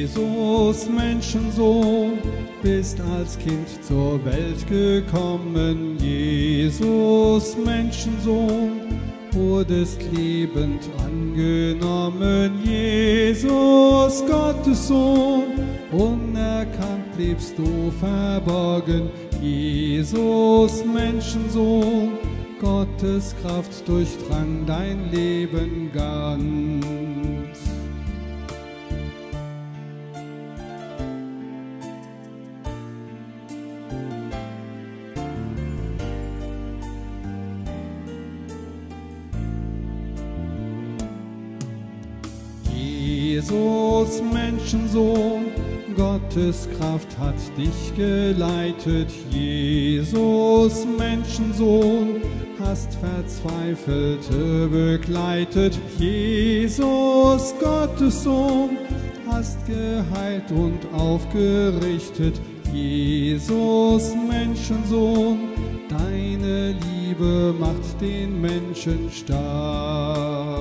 Jesus, Menschensohn, bist als Kind zur Welt gekommen. Jesus, Menschensohn, wurdest liebend angenommen. Jesus, Gottes Sohn, unerkannt bliebst du verborgen. Jesus, Menschensohn, Gottes Kraft durchdrang dein Leben ganz. Jesus, Menschensohn, Gottes Kraft hat dich geleitet. Jesus, Menschensohn, hast Verzweifelte begleitet. Jesus, Gottes Sohn, hast geheilt und aufgerichtet. Jesus, Menschensohn, deine Liebe macht den Menschen stark.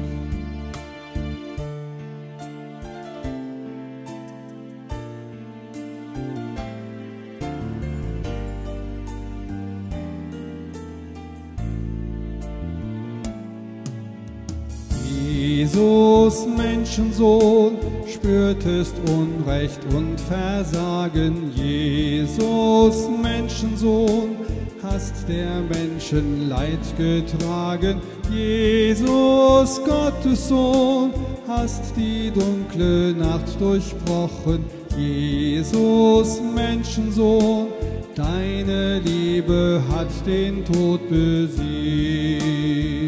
Jesus, Menschensohn, spürtest Unrecht und Versagen. Jesus, Menschensohn, hast der Menschen Leid getragen. Jesus, Gottes Sohn, hast die dunkle Nacht durchbrochen. Jesus, Menschensohn, deine Liebe hat den Tod besiegt.